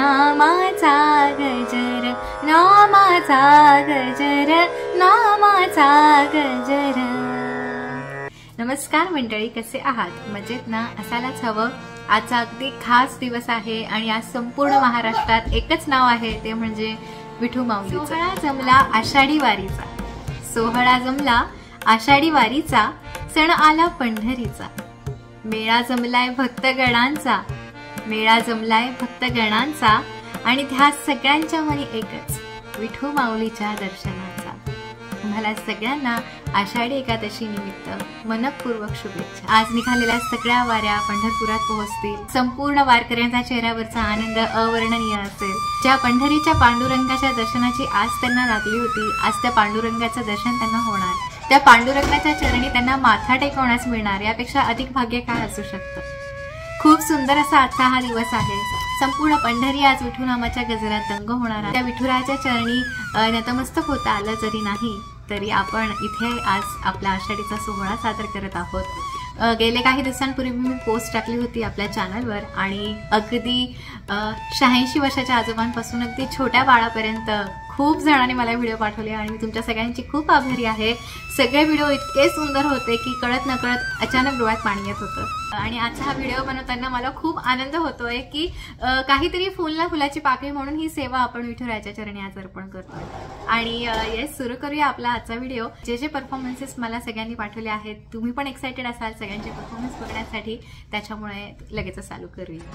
नामाचा गजर, नामाचा गजर, नामाचा गजर। नमस्कार मंडळी, कसे आहात? मजेत ना? असायलाच हवं। आजचा अगदी खास दिवस आहे आणि आज संपूर्ण महाराष्ट्रात एकच नाव आहे, ते म्हणजे विठू माऊलीचं। सोहळा जमला आषाढी वारीचा, सोहळा जमला आषाढी वारीचा, सण आला पंढरीचा। मेळा जमलाय भक्तगणांचा, मेळा जमलाय भक्तगणांचा, आणि त्या सगळ्यांच्या मनी एकच, विठू माऊलीच्या दर्शनाचा। तुम्हाला सगळ्यांना आषाढी एकादशी निमित्त मनपूर्वक शुभेच्छा। आज निघालेल्या सगळ्या वाऱ्या पंढरपुरात पोहोचतील। संपूर्ण वारकऱ्यांच्या चेहऱ्यावरचा आनंद अवर्णनीय असेल। ज्या पंढरीच्या पांडुरंगाच्या दर्शनाची आज त्यांना लागली होती, आज त्या पांडुरंगाचं दर्शन त्यांना होणार, त्या पांडुरंगाच्या चरणी त्यांना माथा टेकवण्यास मिळणार, यापेक्षा अधिक भाग्य काय असू शकतं। खूप सुंदर असा आजचा हा दिवस आहे। संपूर्ण पंढरी आज विठू नामाच्या गजरात दंग होणार आहे। त्या विठुरायाच्या चरणी नतमस्तक होता आलं जरी नाही तरी आपण इथे आज आपला आषाढीचा सोहळा सादर करत आहोत। गेले काही दिवसांपूर्वी मी पोस्ट टाकली होती आपल्या चॅनलवर, आणि अगदी 86 वर्षाच्या आजोबांपासून अगदी छोट्या बाळापर्यंत खूप जणांनी मला व्हिडिओ पाठवले, आणि मी तुमच्या सगळ्यांची खूप आभारी आहे। सगळे व्हिडिओ इतके सुंदर होते की कळत नकळत अचानक डोळ्यात पाणी येत होतं। आणि आजचा हा व्हिडिओ बनवताना मला खूप आनंद होतोय की काहीतरी फुलना फुलाची पाकळी म्हणून ही सेवा आपण विठुरायाच्या चरणी आज अर्पण करतोय। आणि येस, सुरू करूया आपला आजचा व्हिडिओ। जे परफॉर्मन्सेस मला सगळ्यांनी पाठवले आहेत, तुम्ही पण एक्साइटेड असाल सगळ्यांचे परफॉर्मन्स बघण्यासाठी, त्याच्यामुळे लगेच चालू करूया।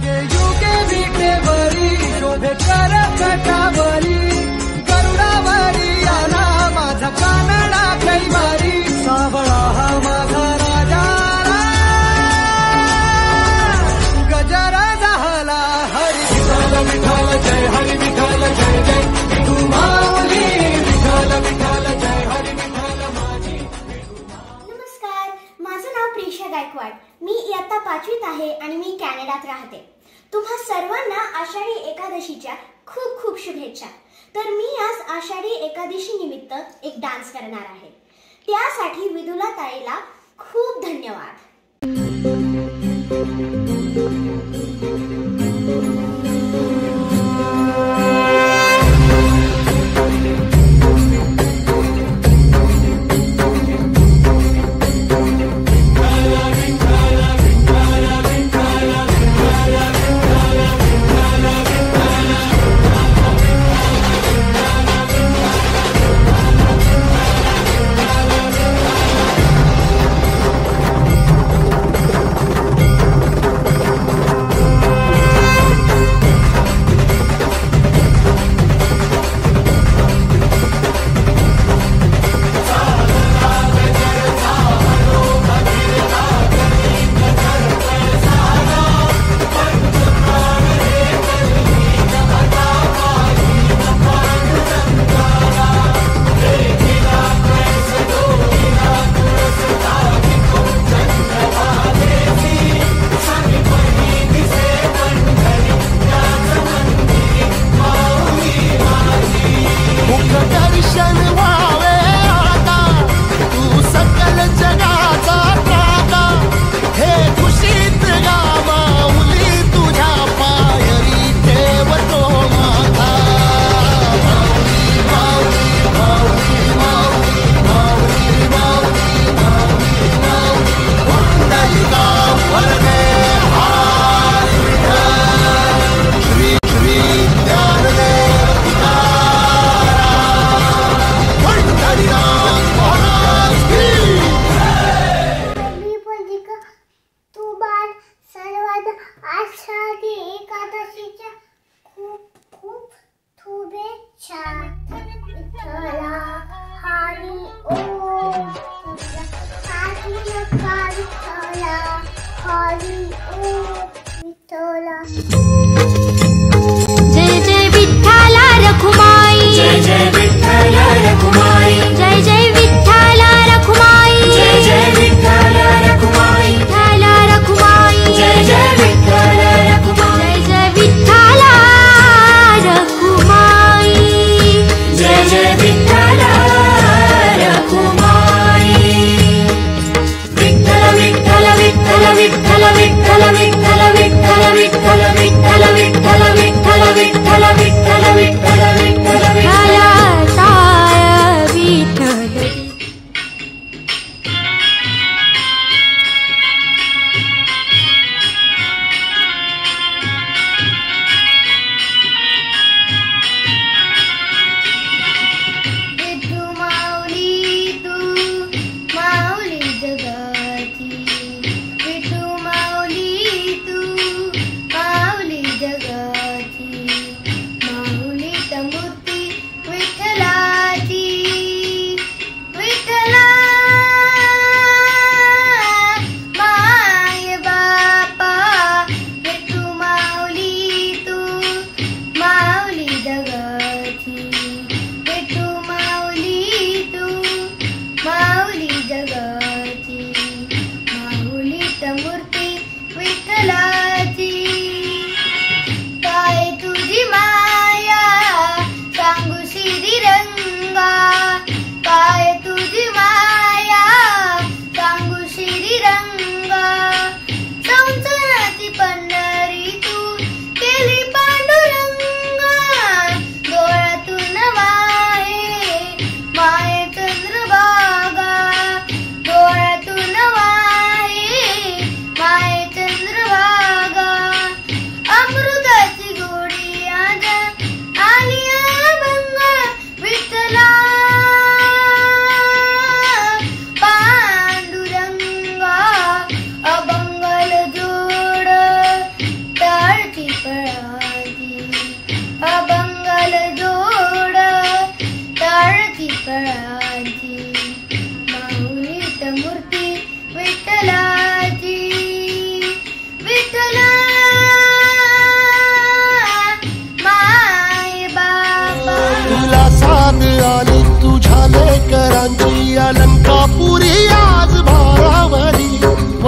गायकवाड, मी इयत्ता 5वीत आहे आणि मी कॅनडात राहते। तुम्हा सर्वांना आषाढी एकादशीच्या खूप खूप शुभेच्छा। तर मी आज आषाढी एकादशी निमित्त एक डान्स करणार आहे, त्यासाठी विदुला ताईला खूप धन्यवाद। जय जय विठ्ठला रखुमाई, जय जय विठ्ठला रखुमाई, जय जय विठ्ठला रखुमाई, जय जय विठ्ठला रखुमाई, विठ्ठला रखुमाई, जय जय विठ्ठला रखुमाई, जय जय विठ्ठला रखुमाई, जय जय विठ्ठला रखुमाई। विठ्ठल विठ्ठल विठ्ठल विठ्ठल विठ्ठल विठ्ठल विठ्ठल विठ्ठल विठ्ठल विठ्ठल विठ्ठल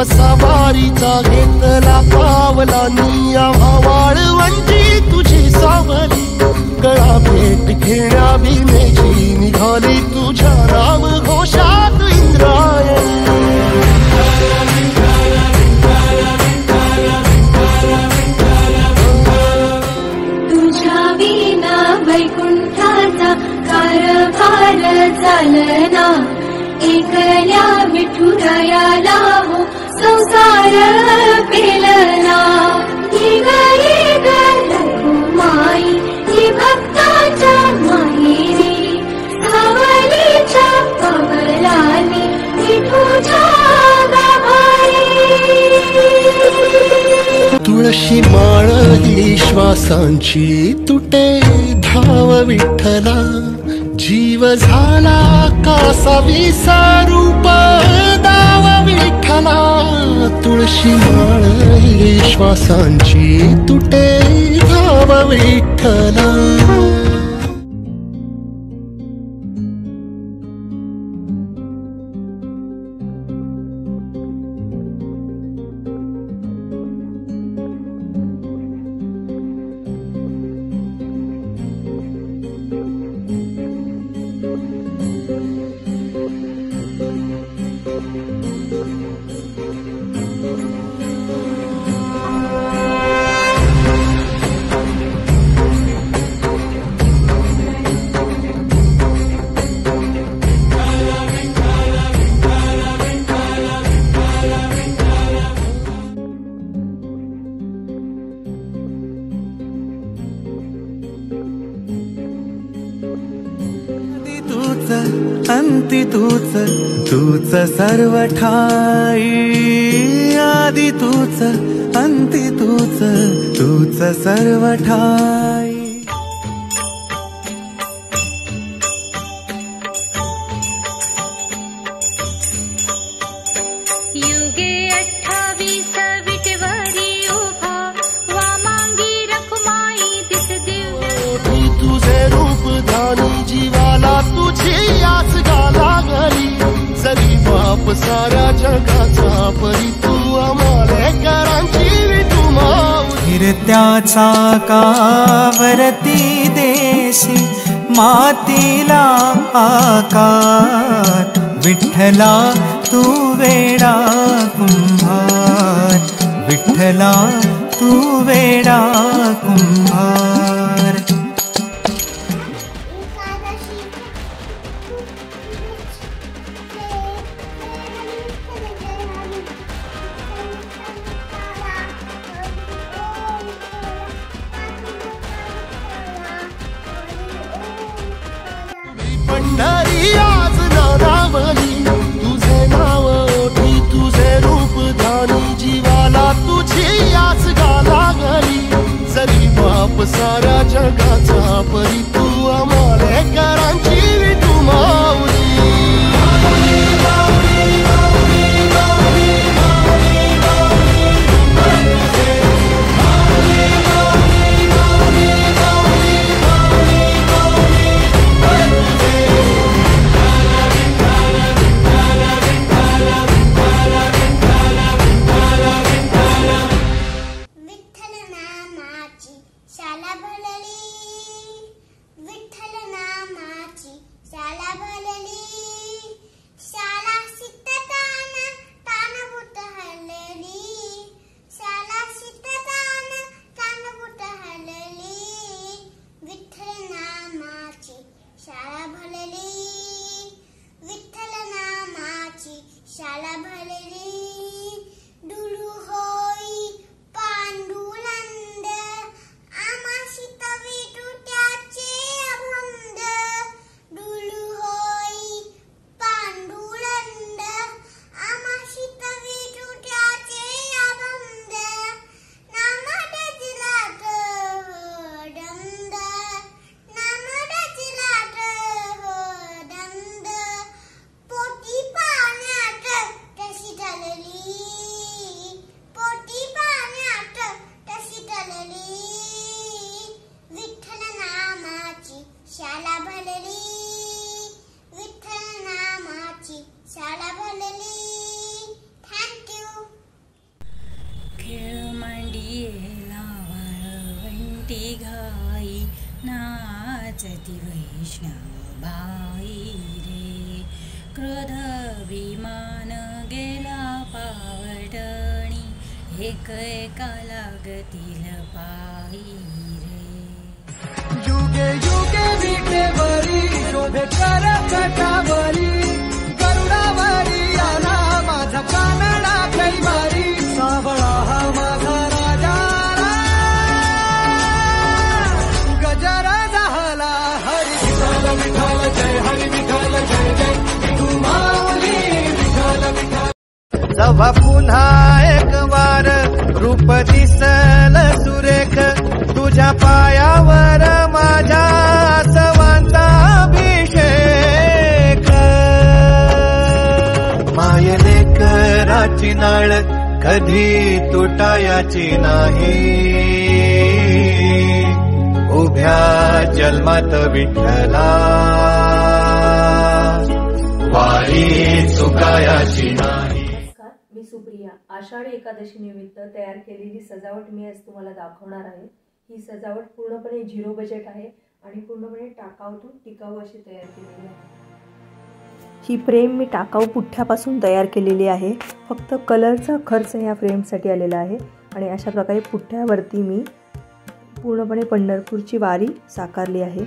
वसा वारीचा घेतला पावला निया वाळवंटी तुझी सावली गळा भेट घेण्या भीमेची निघाली तुझ्या राम घोषात इंद्रायणी तुझ्या विना वैकुंठाचा कारभार चालना एकल्या विठुरायाला हो संसार पेलना ही गई रखुमाई ही भक्ताच्या माहेरी सावलीच्या कमलाने विठुच्या गाभारी तुळशी माळ ही श्वासांची तुटे धाव विठ्ठला जीव झाला कासा विसारूप दाव विठ्ठला तुळशी माळ ही श्वासांची तुटे धाव विठ्ठला अंती तूच तूच सर्व ठाई आदि तूच अंती तूच तूच सर्व ठाई युगे 28 विटेवरी उभा वामांगी रखुमाई दिस दिव्य तुझे रूप धानी जीवाला तुझी आस लागली जरी बाप साऱ्या जगाचा परी तू आम्हालेकरांची विठू माऊली फिरत्याचा कावरती देसी मातीला आकार विठ्ठला तू वेडा कुंभार विठ्ठला तू वेडा कुंभार पंढरी आज नारावली तुझे नाव ओठी तुझे रूप धानी जीवाला तुझी आस लागली जरी बाप सारा ती वैष्णवबाई रे. क्रोध विमान गेला पावटणी, एक एका लागतील पायी रे. युगे युगे विटेवरी शोभे कर कटावरी, गरुडावरी आला माझा कानडा कैवारी. सावळा हा माझा राजा गजरा झाला. हरी विठाल विठाल जय हरी विठाल जय जय विठू माऊली विठाल विठाल. जेव्हा पुन्हा एक वार रूप दिसल सुरेख, तुझ्या पायावर माझ्या सवांचा अभिषेक. मायले कराची नाळ कधी तुटायाची नाही, उभ्या जन्मात विठ्ठला वारी चुकायाची नाही. मी सुप्रिया. आषाढी एकादशी निमित्त तयार केलेली सजावट मी आज तुम्हाला दाखवणार आहे. ही सजावट पूर्णपणे 0 बजेट आहे आणि पूर्णपणे टाकाऊतून टिकाऊ अशी तयार केलेली आहे. ही फ्रेम मी टाकाऊ पुठ्ठ्यापासून तयार केलेली आहे. फक्त कलरचा खर्च ह्या फ्रेमसाठी आलेला आहे. आणि अशा प्रकारे पुठ्ठ्यावरती मी पूर्णपणे पंढरपूरची वारी साकारली आहे.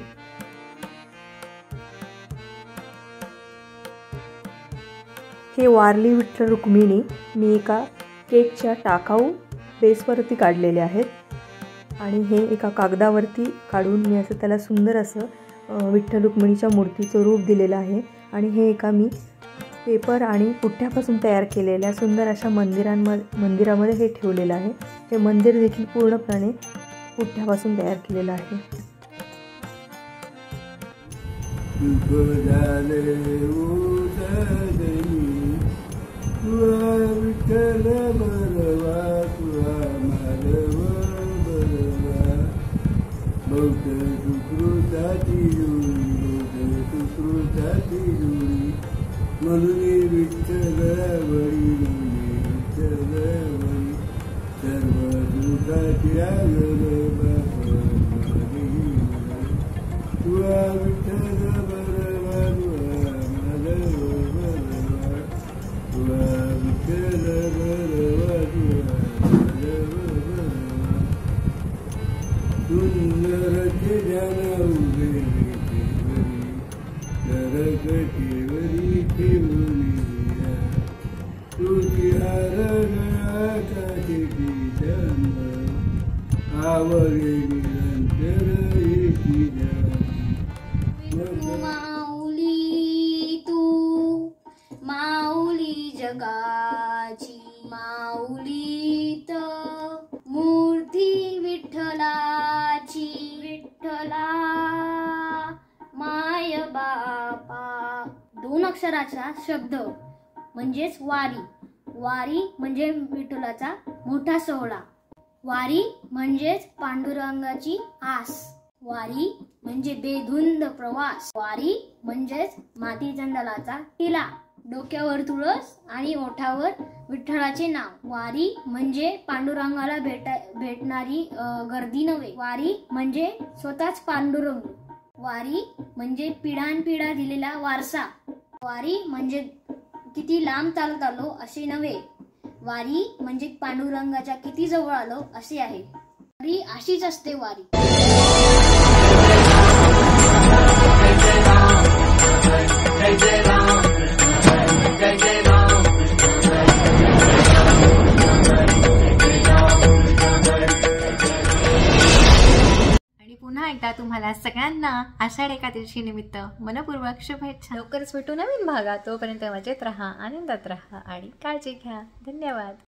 हे वारली विठ्ठल रुक्मिणी मी एका केकच्या टाकाऊ बेसवरती काढलेले आहेत. आणि हे एका कागदावरती काढून मी असं त्याला सुंदर असं विठ्ठल रुक्मिणीच्या मूर्तीचं रूप दिलेलं आहे. आणि हे एका मी पेपर आणि पुठ्ठ्यापासून तयार केलेल्या सुंदर अशा मंदिरामध्ये हे ठेवलेलं आहे. हे मंदिर देखील पूर्णपणे पुठ्ठ्यापासून तयार केलेलं आहे. म्हणून विठ्ठल वळी विठ्ठल वळी सर्व दुःखाच्या तुला विठ्ठल बरवा माधव बरवा तुला विठ्ठल बरवा माधव बरवा सुंदरचे ध्यान उभे केवरी ठेवली तुझी आकाशी जन्म आवरे निरंतर एकी माऊली तू माऊली जगाची माऊलीत मूर्ती विठ्ठलाची विठ्ठला माय बापा. 2 अक्षराचा शब्द म्हणजेच वारी. वारी म्हणजे विठ्ठलाचा मोठा सोहळा. वारी म्हणजेच पांडुरंगाची आस. वारी म्हणजे बेधुंद प्रवास. वारी म्हणजेच माती चंदनाचा टिला, डोक्यावर तुळस आणि ओठावर विठ्ठलाचे नाव. वारी म्हणजे पांडुरंगाला भेटणारी गर्दी नव्हे. वारी म्हणजे स्वतःच पांडुरंग. वारी म्हणजे पिढ्यानपिढ्या दिलेला वारसा. वारी म्हणजे किती लांब चालत आलो असे नव्हे. वारी म्हणजे पांडुरंगाच्या किती जवळ आलो असे आहे. वारी अशीच असते वारी. पुन्हा एकदा तुम्हाला सगळ्यांना आषाढ एकादशी निमित्त मनपूर्वक शुभेच्छा. लवकरच भेटू नवीन भागात. तोपर्यंत मजेत राहा, आनंदात राहा आणि काळजी घ्या. धन्यवाद.